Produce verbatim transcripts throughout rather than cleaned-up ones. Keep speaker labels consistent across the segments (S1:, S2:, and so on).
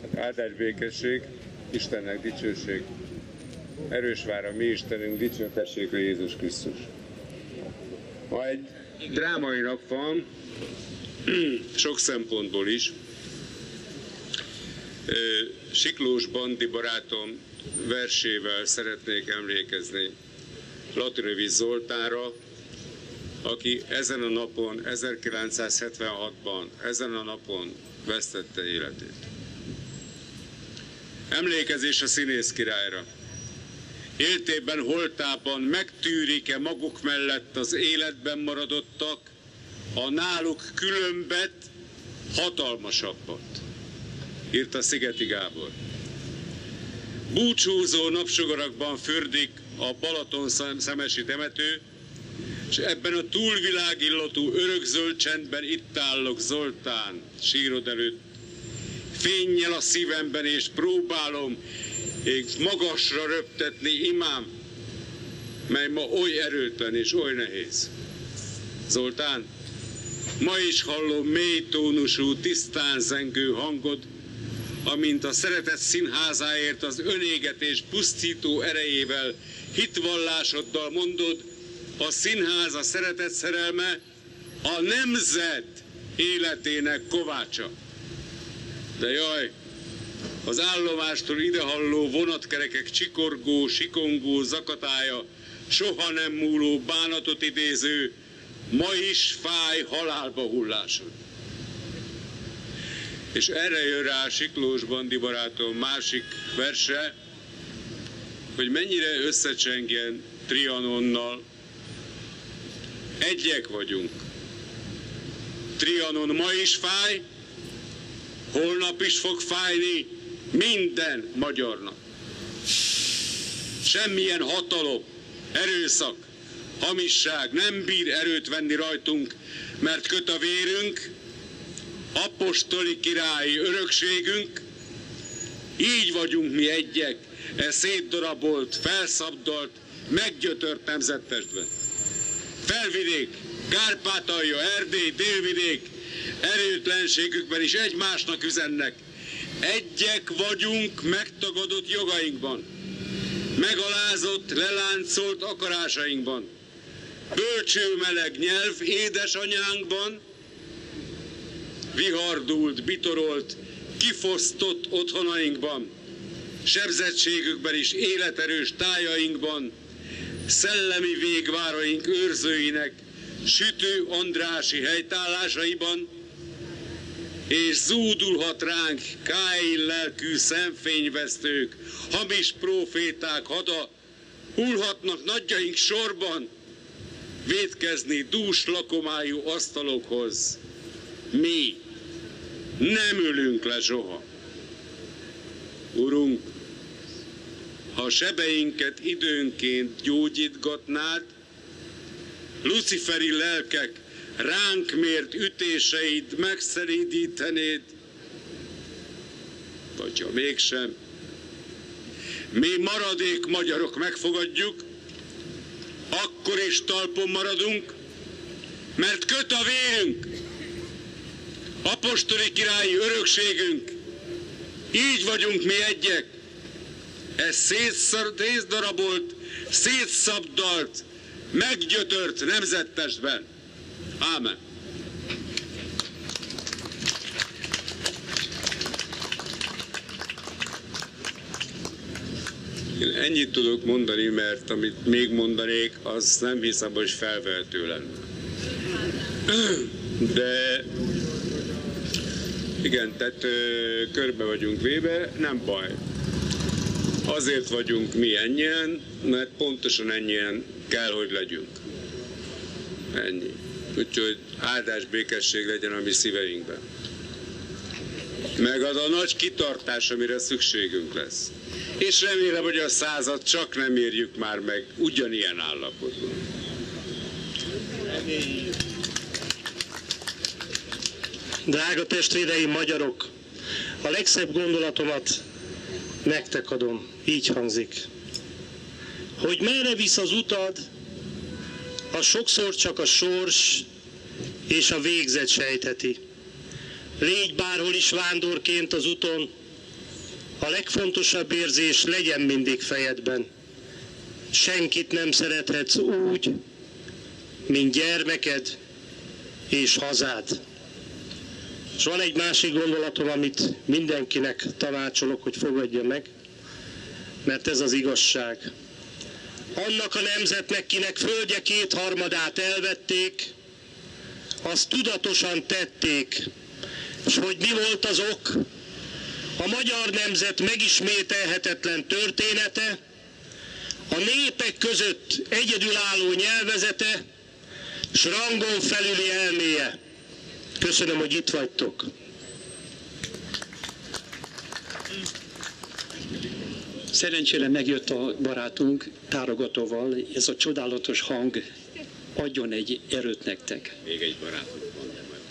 S1: Áldás békesség, Istennek dicsőség, erős vár a mi Istenünk, dicsőtessék a Jézus Krisztus. Ma egy drámai nap van, sok szempontból is. Siklós Bandi barátom versével szeretnék emlékezni Latinovics Zoltánra, aki ezen a napon, ezerkilencszázhetvenhatban, ezen a napon vesztette életét. Emlékezés a színész királyra. Éltében, holtában megtűrik-e maguk mellett az életben maradottak a náluk különbet, hatalmasabbat, írta Szigeti Gábor. Búcsúzó napsugarakban fürdik a Balaton szemesi temető, és ebben a túlvilágillatú örökzöld csendben itt állok, Zoltán, sírod előtt, fénnyel a szívemben, és próbálom én magasra röptetni imám, mely ma oly erőtlen és oly nehéz. Zoltán, ma is hallom mély tónusú, tisztán zengő hangod, amint a szeretet színházáért az önégetés pusztító erejével, hitvallásoddal mondod, a színház a szeretet szerelme, a nemzet életének kovácsa. De jaj, az állomástól idehalló vonatkerekek csikorgó, sikongó zakatája, soha nem múló bánatot idéző, ma is fáj halálba hullásod. És erre jön rá Siklós Bandi barátom másik verse, hogy mennyire összecsengjen Trianonnal. Egyek vagyunk. Trianon ma is fáj, holnap is fog fájni minden magyarnak. Semmilyen hatalom, erőszak, hamisság nem bír erőt venni rajtunk, mert köt a vérünk, apostoli királyi örökségünk. Így vagyunk mi egyek, e szétdarabolt, felszabdalt, meggyötört nemzettestben. Felvidék, Kárpátalja, Erdély, Délvidék erőtlenségükben is egymásnak üzennek. Egyek vagyunk megtagadott jogainkban, megalázott, leláncolt akarásainkban, bölcső meleg nyelv édesanyánkban, vihardult, bitorolt, kifosztott otthonainkban, sebzettségükben is életerős tájainkban, szellemi végváraink őrzőinek sütő andrási helytállásaiban, és zúdulhat ránk Káin lelkű szemfényvesztők, hamis próféták hada, hullhatnak nagyjaink sorban, vétkezni dús lakomájú asztalokhoz. Mi nem ülünk le soha. Urunk, ha sebeinket időnként gyógyítgatnád, luciferi lelkek ránk mért ütéseid megszelídítenéd, vagy ha mégsem, mi maradék magyarok megfogadjuk, akkor is talpon maradunk, mert köt a vérünk, apostoli királyi örökségünk, így vagyunk mi egyek, ez szétdarabolt, szétszabdalt, meggyötört nemzettestben. Ámen. Én ennyit tudok mondani, mert amit még mondanék, az nem hiszem, hogy felvehető lenne. De igen, tehát ö, körbe vagyunk véve, nem baj. Azért vagyunk mi ennyien, mert pontosan ennyien kell, hogy legyünk. Ennyi. Úgyhogy áldás, békesség legyen a mi szíveinkben. Meg az a nagy kitartás, amire szükségünk lesz. És remélem, hogy a század csak nem érjük már meg ugyanilyen állapotban.
S2: Drága testvéreim, magyarok, a legszebb gondolatomat nektek adom, így hangzik. Hogy merre visz az utad, az sokszor csak a sors és a végzet sejtheti. Légy bárhol is vándorként az úton, A legfontosabb érzés legyen mindig fejedben. Senkit nem szerethetsz úgy, mint gyermeked és hazád. És van egy másik gondolatom, amit mindenkinek tanácsolok, hogy fogadja meg, mert ez az igazság. Annak a nemzetnek, kinek földje kétharmadát elvették, azt tudatosan tették. És hogy mi volt az ok? A magyar nemzet megismételhetetlen története, a népek között egyedülálló nyelvezete, s rangon felüli elméje. Köszönöm, hogy itt vagytok.
S3: Szerencsére megjött a barátunk tárogatóval, ez a csodálatos hang adjon egy erőt nektek.
S1: Még egy barátunk van, nem majd.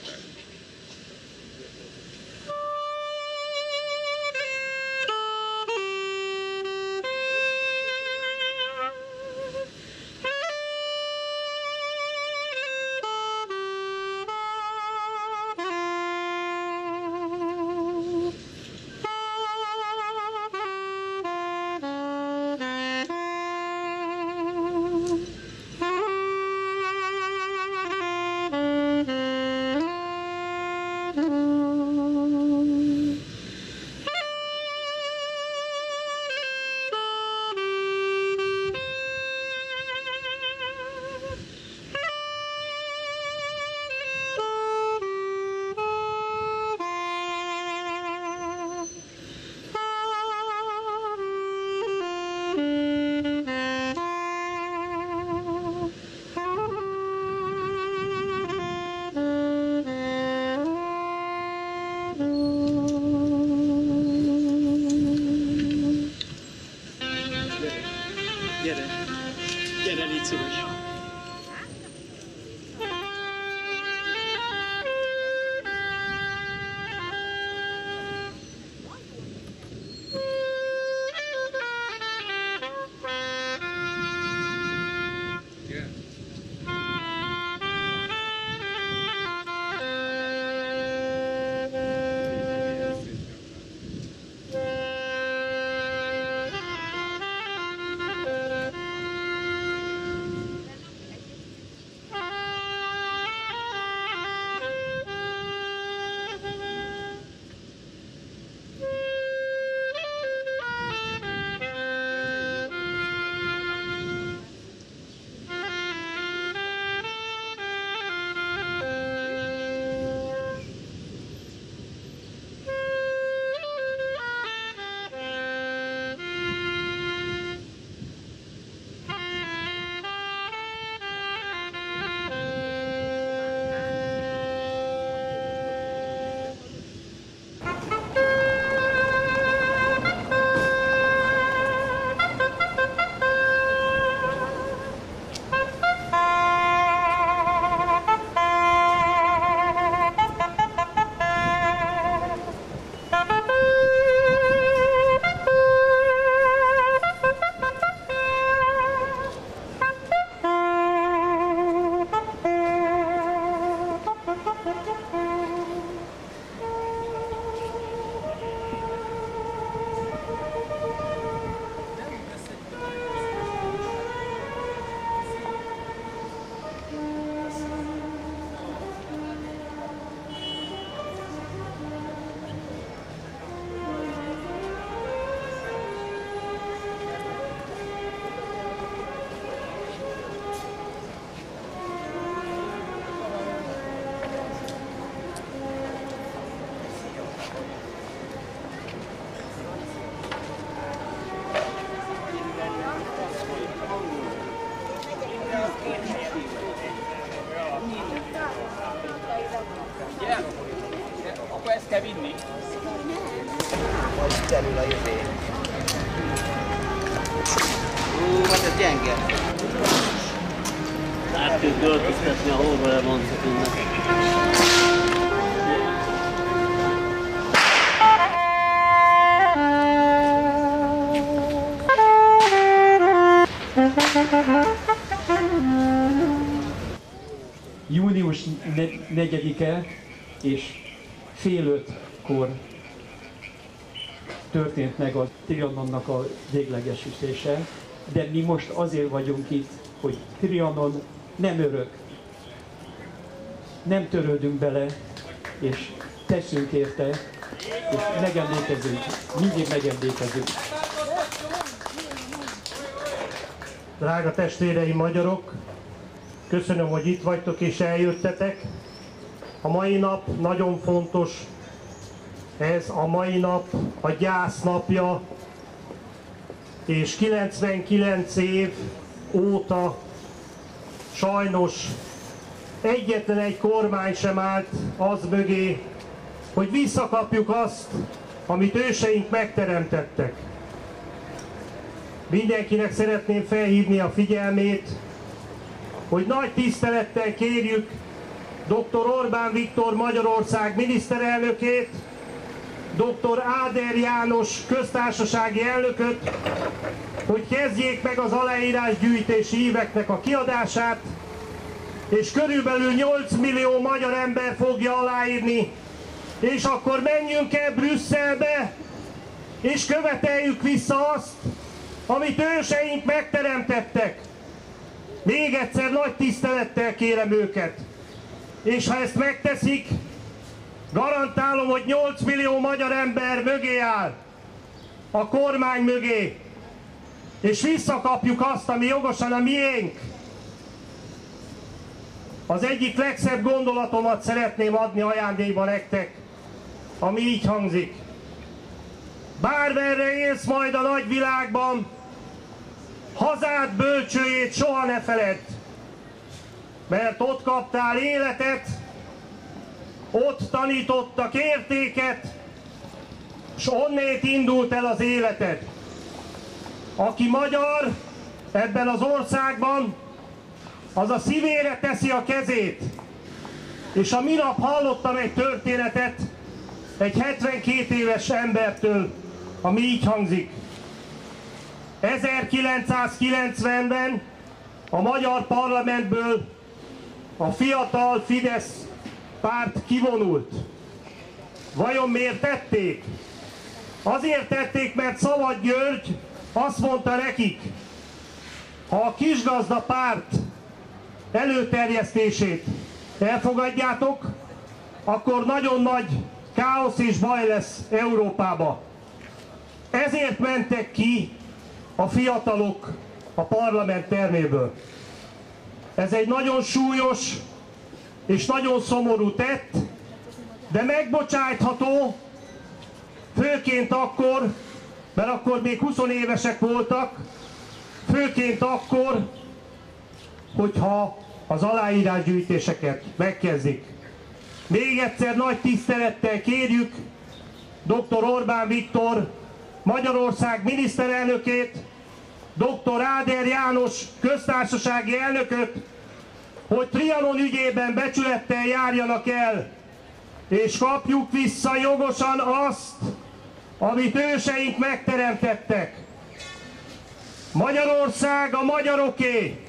S3: Gyere, gyere, légy szíves.
S4: Akkor ezt kell vinni.
S5: Majd kerül a jövő. Ú, hát ez gyenge.
S6: Át kell költöztetni, ahol lemondtuk innen.
S4: Június negyedike és fél ötkor
S7: történt meg a Trianonnak a véglegesítése, de mi most azért vagyunk itt, hogy Trianon nem örök. Nem törődünk bele, és teszünk érte, és megemlékezünk, mindig megemlékezünk.
S8: Drága testvéreim magyarok, köszönöm, hogy itt vagytok és eljöttetek. A mai nap nagyon fontos, ez a mai nap a gyász napja, és kilencvenkilenc év óta sajnos egyetlen egy kormány sem állt az mögé, hogy visszakapjuk azt, amit őseink megteremtettek. Mindenkinek szeretném felhívni a figyelmét, hogy nagy tisztelettel kérjük doktor Orbán Viktor Magyarország miniszterelnökét, doktor Áder János köztársasági elnököt, hogy kezdjék meg az aláírásgyűjtési íveknek a kiadását, és körülbelül nyolc millió magyar ember fogja aláírni, és akkor menjünk el Brüsszelbe, és követeljük vissza azt, amit őseink megteremtettek. Még egyszer nagy tisztelettel kérem őket. És ha ezt megteszik, garantálom, hogy nyolc millió magyar ember mögé áll, a kormány mögé, és visszakapjuk azt, ami jogosan a miénk. Az egyik legszebb gondolatomat szeretném adni ajándékba nektek, ami így hangzik. Bármerre élsz majd a nagyvilágban, hazád bölcsőjét soha ne feledd, mert ott kaptál életet, ott tanítottak értéket, s onnét indult el az életed. Aki magyar ebben az országban, az a szívére teszi a kezét. És a minap hallottam egy történetet egy hetvenkét éves embertől, ami így hangzik. ezerkilencszázkilencvenben a magyar parlamentből a fiatal Fidesz párt kivonult. Vajon miért tették? Azért tették, mert Szabad György azt mondta nekik, ha a kisgazda párt előterjesztését elfogadjátok, akkor nagyon nagy káosz és baj lesz Európába. Ezért mentek ki a fiatalok a parlament terméből. Ez egy nagyon súlyos és nagyon szomorú tett, de megbocsájtható, főként akkor, mert akkor még huszonévesek voltak, főként akkor, hogyha az aláírásgyűjtéseket megkezdik. Még egyszer nagy tisztelettel kérjük doktor Orbán Viktor Magyarország miniszterelnökét, doktor Áder János köztársasági elnököt, hogy Trianon ügyében becsülettel járjanak el, és kapjuk vissza jogosan azt, amit őseink megteremtettek. Magyarország a magyaroké.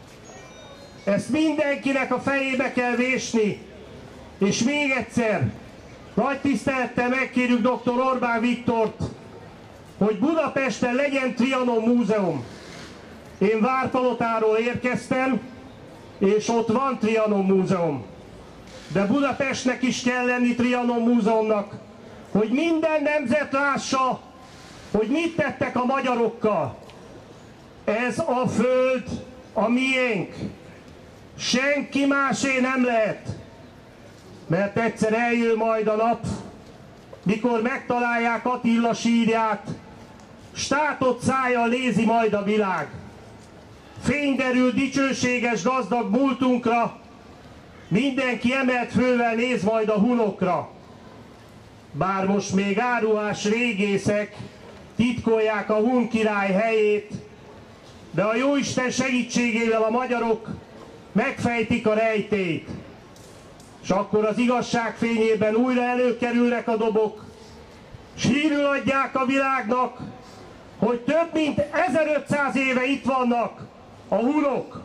S8: Ezt mindenkinek a fejébe kell vésni. És még egyszer, nagy tisztelettel megkérjük doktor Orbán Viktort, hogy Budapesten legyen Trianon múzeum. Én Várpalotáról érkeztem, és ott van Trianon múzeum. De Budapestnek is kell lenni Trianon múzeumnak, hogy minden nemzet lássa, hogy mit tettek a magyarokkal. Ez a föld a miénk. Senki másé nem lehet. Mert egyszer eljön majd a nap, mikor megtalálják Attila sírját, s tátott szájjal nézi majd a világ. Fény derül dicsőséges gazdag múltunkra, mindenki emelt fővel néz majd a hunokra. Bár most még áruhás régészek titkolják a hun király helyét, de a Jóisten segítségével a magyarok megfejtik a rejtélyt. És akkor az igazság fényében újra előkerülnek a dobok, s hírül adják a világnak, hogy több mint ezerötszáz éve itt vannak a hunok.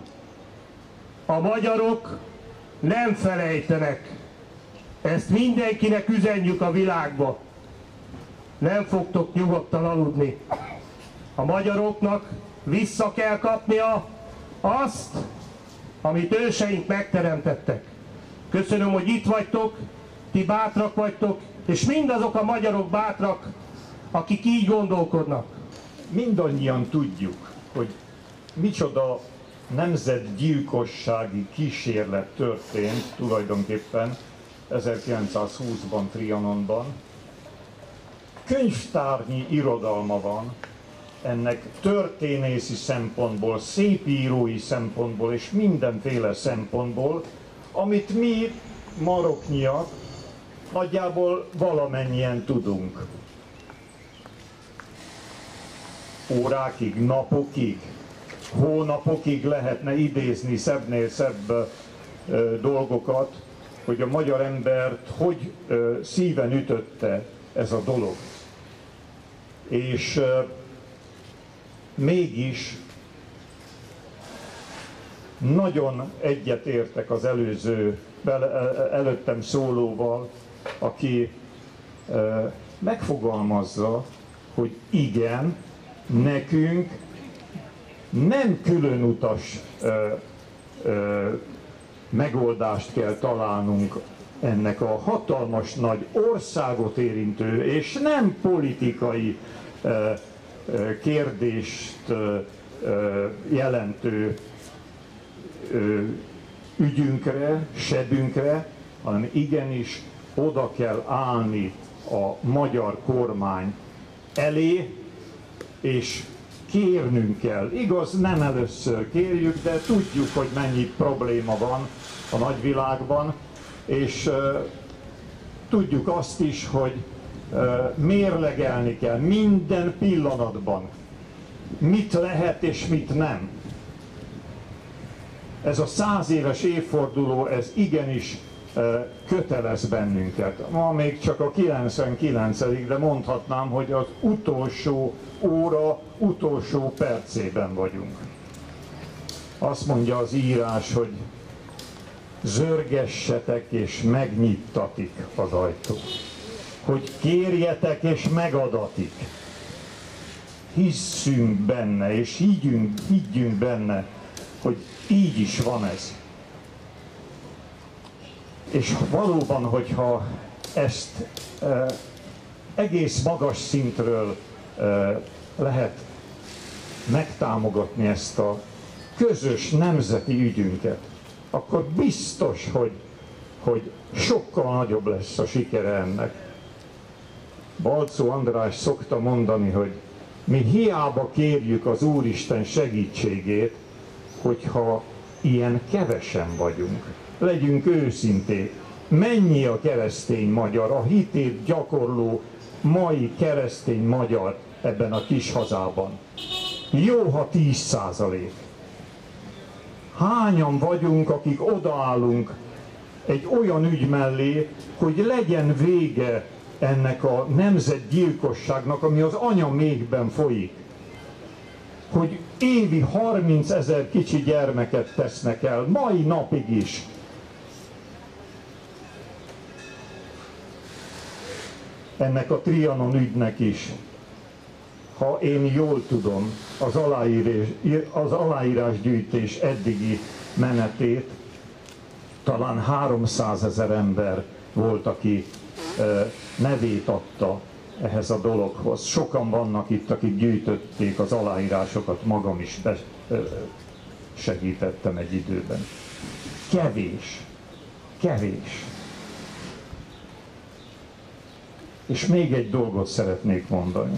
S8: A magyarok nem felejtenek. Ezt mindenkinek üzenjük a világba. nem fogtok nyugodtan aludni. A magyaroknak vissza kell kapnia azt, amit őseink megteremtettek. Köszönöm, hogy itt vagytok, ti bátrak vagytok, és mindazok a magyarok bátrak, akik így gondolkodnak.
S9: Mindannyian tudjuk, hogy micsoda nemzetgyilkossági kísérlet történt tulajdonképpen ezerkilencszázhúszban Trianonban. Könyvtárnyi irodalma van ennek történészi szempontból, szépírói szempontból és mindenféle szempontból, amit mi maroknyiak nagyjából valamennyien tudunk. Órákig, napokig, hónapokig lehetne idézni szebbnél szebb ö, dolgokat, hogy a magyar embert hogy ö, szíven ütötte ez a dolog. És ö, mégis nagyon egyetértek az előző, előttem szólóval, aki ö, megfogalmazza, hogy igen, nekünk nem különutas ö, ö, megoldást kell találnunk ennek a hatalmas nagy országot érintő és nem politikai ö, ö, kérdést ö, ö, jelentő ö, ügyünkre, sebünkre, hanem igenis oda kell állni a magyar kormány elé, és kérnünk kell. Igaz, nem először kérjük, de tudjuk, hogy mennyi probléma van a nagyvilágban, és uh, tudjuk azt is, hogy uh, mérlegelni kell minden pillanatban, mit lehet és mit nem. Ez a száz éves évforduló, ez igenis uh, kötelez bennünket. Ma még csak a kilencvenkilencedik, de mondhatnám, hogy az utolsó óra utolsó percében vagyunk. Azt mondja az írás, hogy zörgessetek és megnyittatik az ajtó. Hogy kérjetek és megadatik. Hisszünk benne és higgyünk, higgyünk benne, hogy így is van ez. És valóban, hogyha ezt eh, egész magas szintről eh, lehet megtámogatni ezt a közös nemzeti ügyünket, akkor biztos, hogy, hogy sokkal nagyobb lesz a sikere ennek. Balczó András szokta mondani, hogy mi hiába kérjük az Úristen segítségét, hogyha ilyen kevesen vagyunk. Legyünk őszinték. Mennyi a keresztény magyar, a hitét gyakorló mai keresztény magyar ebben a kis hazában? Jó, ha tíz százalék. Hányan vagyunk, akik odaállunk egy olyan ügy mellé, hogy legyen vége ennek a nemzetgyilkosságnak, ami az anyamékben folyik. Hogy évi harmincezer kicsi gyermeket tesznek el, mai napig is. Ennek a Trianon ügynek is. Ha én jól tudom az, aláírás, az aláírásgyűjtés eddigi menetét, talán háromszázezer ember volt, aki nevét adta ehhez a dologhoz. Sokan vannak itt, akik gyűjtötték az aláírásokat, magam is segítettem egy időben. Kevés. Kevés. És még egy dolgot szeretnék mondani.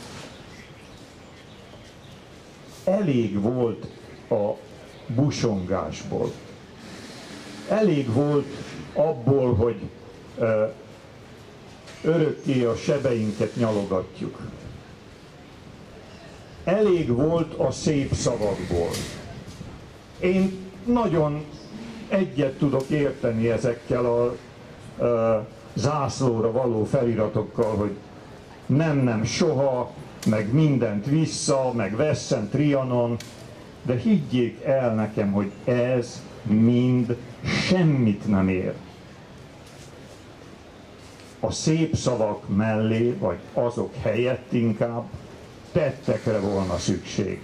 S9: Elég volt a busongásból. Elég volt abból, hogy ö, örökké a sebeinket nyalogatjuk. Elég volt a szép szavakból. Én nagyon egyet tudok érteni ezekkel a ö, zászlóra való feliratokkal, hogy nem, nem, soha, meg mindent vissza, meg vesszen Trianon, de higgyék el nekem, hogy ez mind semmit nem ér. a szép szavak mellé, vagy azok helyett inkább tettekre volna szükség.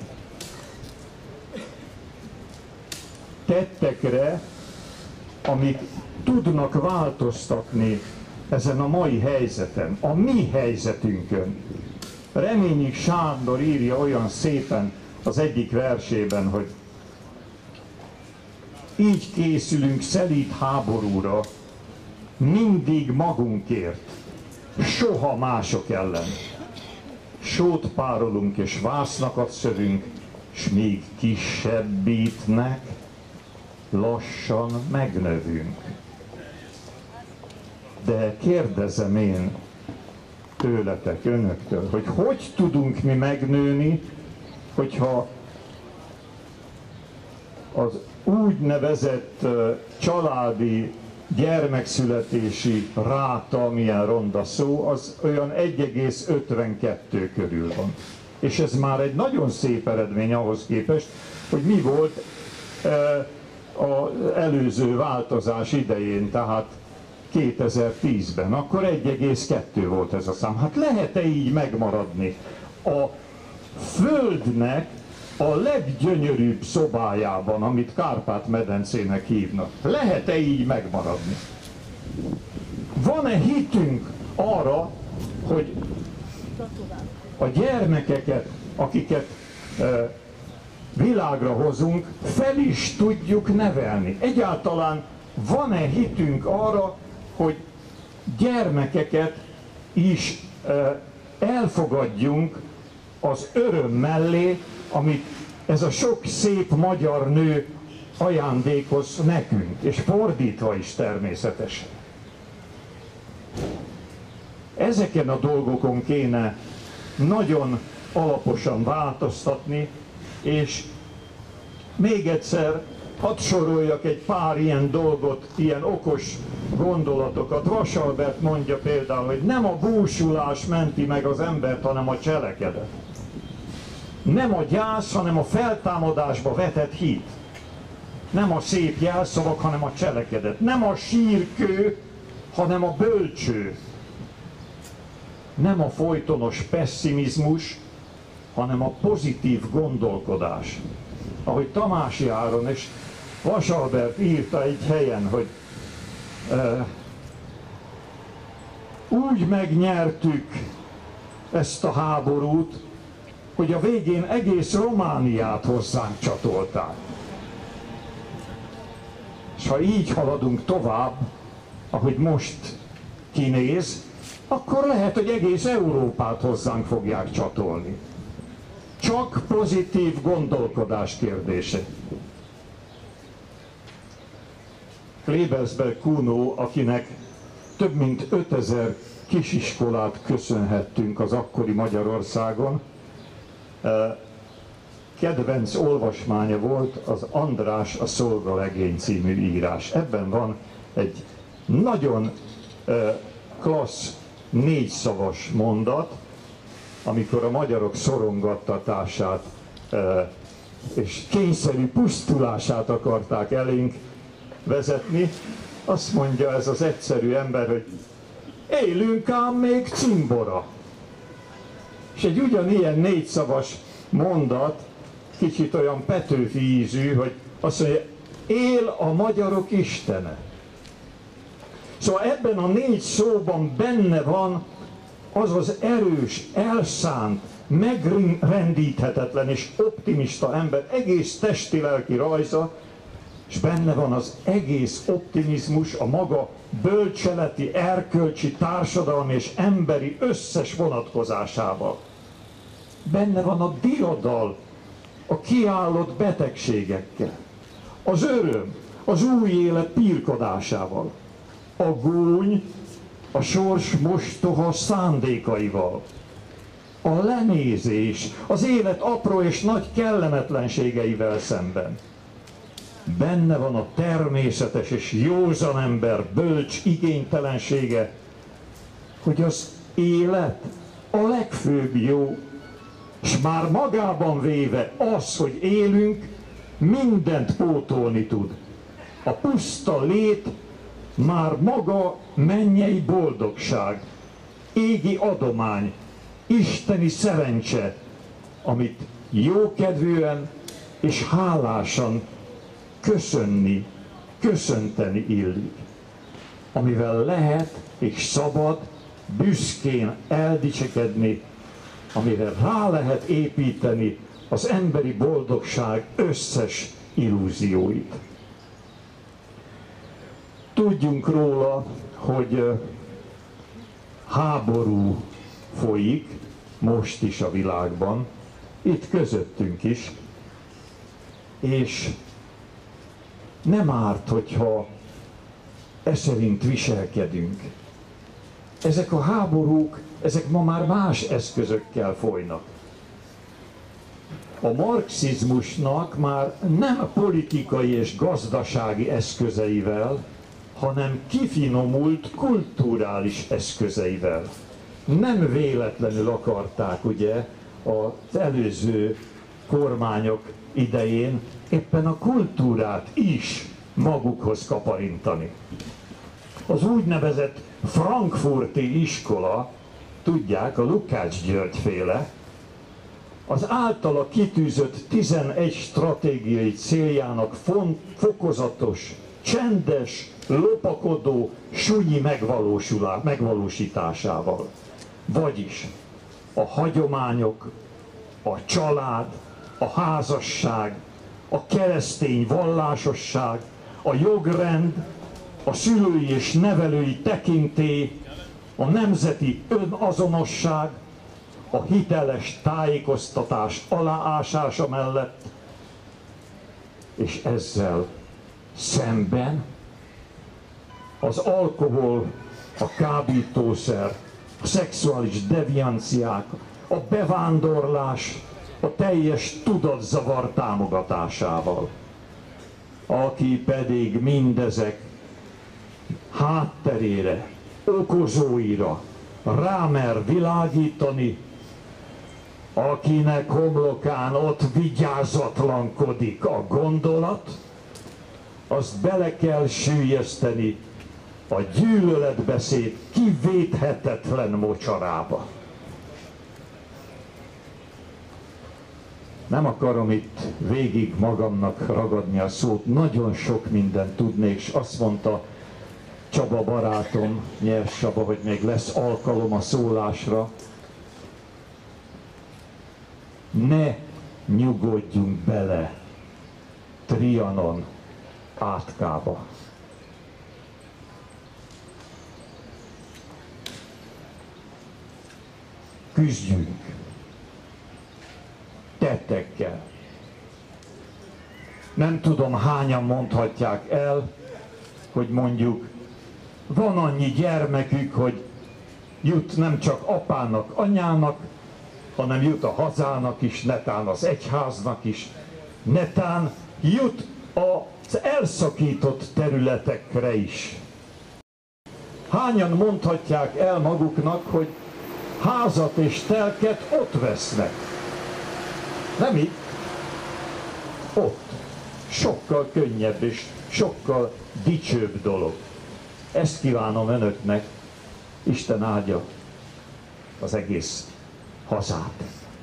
S9: Tettekre, amik tudnak változtatni ezen a mai helyzeten, a mi helyzetünkön. Reményik Sándor írja olyan szépen az egyik versében, hogy így készülünk szelíd háborúra, mindig magunkért, soha mások ellen. Sót párolunk és vásznakat szövünk, s még kisebbítnek, lassan megnövünk. De kérdezem én tőletek, önöktől, hogy hogy tudunk mi megnőni, hogyha az úgynevezett uh, családi gyermekszületési ráta, milyen ronda szó, az olyan egy egész ötvenkettő körül van. És ez már egy nagyon szép eredmény ahhoz képest, hogy mi volt uh, az előző változás idején, tehát kétezer-tízben, akkor egy egész kettő volt ez a szám. Hát lehet-e így megmaradni? A Földnek a leggyönyörűbb szobájában, amit Kárpát-medencének hívnak, lehet-e így megmaradni? Van-e hitünk arra, hogy a gyermekeket, akiket e, világra hozunk, fel is tudjuk nevelni? Egyáltalán van-e hitünk arra, hogy gyermekeket is e, elfogadjunk az öröm mellé, amit ez a sok szép magyar nő ajándékoz nekünk, és fordítva is természetesen. Ezeken a dolgokon kéne nagyon alaposan változtatni, és még egyszer hadd soroljak egy pár ilyen dolgot, ilyen okos gondolatokat. Vasalbert mondja például, hogy nem a búsulás menti meg az embert, hanem a cselekedet. Nem a gyász, hanem a feltámadásba vetett hit. Nem a szép jelszavak, hanem a cselekedet. Nem a sírkő, hanem a bölcső. Nem a folytonos pessimizmus, hanem a pozitív gondolkodás. Ahogy Tamási Áron és Vasalbert írta egy helyen, hogy uh, úgy megnyertük ezt a háborút, hogy a végén egész Romániát hozzánk csatolták. És ha így haladunk tovább, ahogy most kinéz, akkor lehet, hogy egész Európát hozzánk fogják csatolni. Csak pozitív gondolkodás kérdése. Klebersberg Kuno, akinek több mint ötezer kisiskolát köszönhettünk az akkori Magyarországon, kedvenc olvasmánya volt az András a szolgalegény című írás. Ebben van egy nagyon klassz négyszavas mondat, amikor a magyarok szorongattatását és kényszerű pusztulását akarták elénk vezetni. Azt mondja ez az egyszerű ember, hogy élünk ám még cimbora. És egy ugyanilyen négyszavas mondat, kicsit olyan Petőfi ízű, hogy azt mondja, él a magyarok istene. Szóval ebben a négy szóban benne van az az erős, elszánt, megrendíthetetlen és optimista ember egész testi-lelki rajza, és benne van az egész optimizmus a maga bölcseleti, erkölcsi, társadalmi és emberi összes vonatkozásával. Benne van a diadal, a kiállott betegségekkel, az öröm, az új élet pirkodásával, a gúny, a sors mostoha szándékaival, a lenézés, az élet apró és nagy kellemetlenségeivel szemben. Benne van a természetes és józan ember bölcs igénytelensége, hogy az élet a legfőbb jó, és már magában véve az, hogy élünk, mindent pótolni tud. A puszta lét már maga mennyei boldogság, égi adomány, isteni szerencse, amit jókedvűen és hálásan köszönni, köszönteni illik, amivel lehet és szabad büszkén eldicsekedni, amire rá lehet építeni az emberi boldogság összes illúzióit. Tudjunk róla, hogy háború folyik most is a világban, itt közöttünk is, és nem árt, hogyha e szerint viselkedünk. Ezek a háborúk, ezek ma már más eszközökkel folynak. A marxizmusnak már nem politikai és gazdasági eszközeivel, hanem kifinomult kulturális eszközeivel. Nem véletlenül akarták ugye az előző kormányok idején éppen a kultúrát is magukhoz kaparintani. Az úgynevezett frankfurti iskola, tudják, a Lukács György féle, az általa kitűzött tizenegy stratégiai céljának fokozatos, csendes, lopakodó, sunyi megvalósításával. Vagyis a hagyományok, a család, a házasság, a keresztény vallásosság, a jogrend, a szülői és nevelői tekintély, a nemzeti önazonosság, a hiteles tájékoztatás aláásása mellett, és ezzel szemben az alkohol, a kábítószer, a szexuális devianciák, a bevándorlás, a teljes tudatzavar támogatásával. Aki pedig mindezek hátterére, okozóira rámer világítani, akinek homlokán ott vigyázatlankodik a gondolat, azt bele kell süllyeszteni a gyűlöletbeszéd kivéthetetlen mocsarába. Nem akarom itt végig magamnak ragadni a szót, nagyon sok mindent tudnék, és azt mondta Csaba barátom, Nyers Csaba, hogy még lesz alkalom a szólásra. Ne nyugodjunk bele Trianon átkába. Küzdjünk tettekkel. Nem tudom, hányan mondhatják el, hogy mondjuk van annyi gyermekük, hogy jut nem csak apának, anyának, hanem jut a hazának is, netán az egyháznak is, netán jut az elszakított területekre is. Hányan mondhatják el maguknak, hogy házat és telket ott vesznek? Nem itt, ott. Sokkal könnyebb és sokkal dicsőbb dolog. Ezt kívánom önöknek, Isten áldja az egész hazát.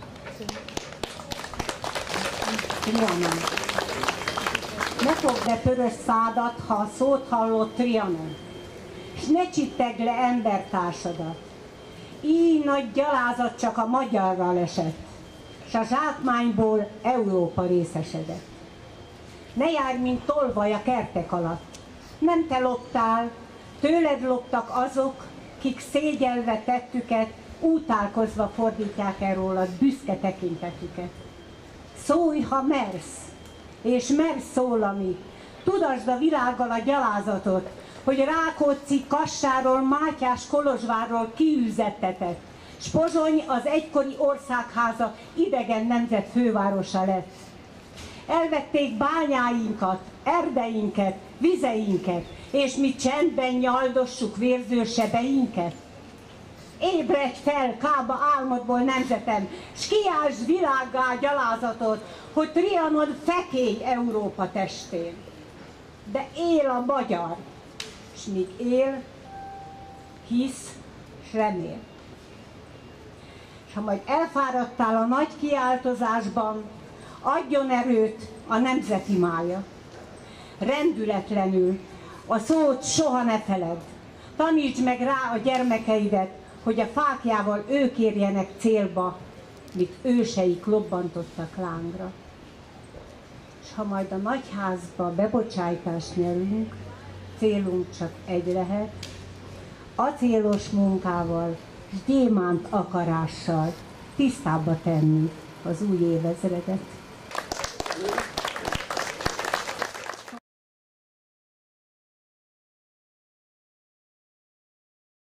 S10: Trianon. Ne fogd be pörös szádat, ha a szót hallott Trianon, és ne csittegd le embertársadat. Így nagy gyalázat csak a magyarral esett, s a zsákmányból Európa részesedett. Ne járj, mint tolvaj a kertek alatt. Nem te loptál, tőled loptak azok, kik szégyelve tettüket, útálkozva fordítják el rólad büszke tekintetüket. Szólj, ha mersz, és mersz szólani, tudasd a világgal a gyalázatot, hogy Rákóczi Kassáról, Mátyás Kolozsvárról kiűzettetett, s Pozsony az egykori országháza idegen nemzet fővárosa lett. Elvették bányáinkat, erdeinket, vizeinket, és mi csendben nyaldossuk vérző sebeinket. Ébredj fel, kába álmodból nemzetem, s kiáltsd világgá gyalázatot, hogy Trianon fekély Európa testén. De él a magyar, s s míg él, hisz, s remél. És ha majd elfáradtál a nagy kiáltozásban, adjon erőt a nemzetimája. Rendületlenül a szót soha ne feledd. Tanítsd meg rá a gyermekeidet, hogy a fáklyával ők érjenek célba, mit őseik lobbantottak lángra. És ha majd a nagyházba bebocsájtást nyerünk, célunk csak egy lehet, acélos munkával és gyémánt akarással tisztába tenni az új évezredet.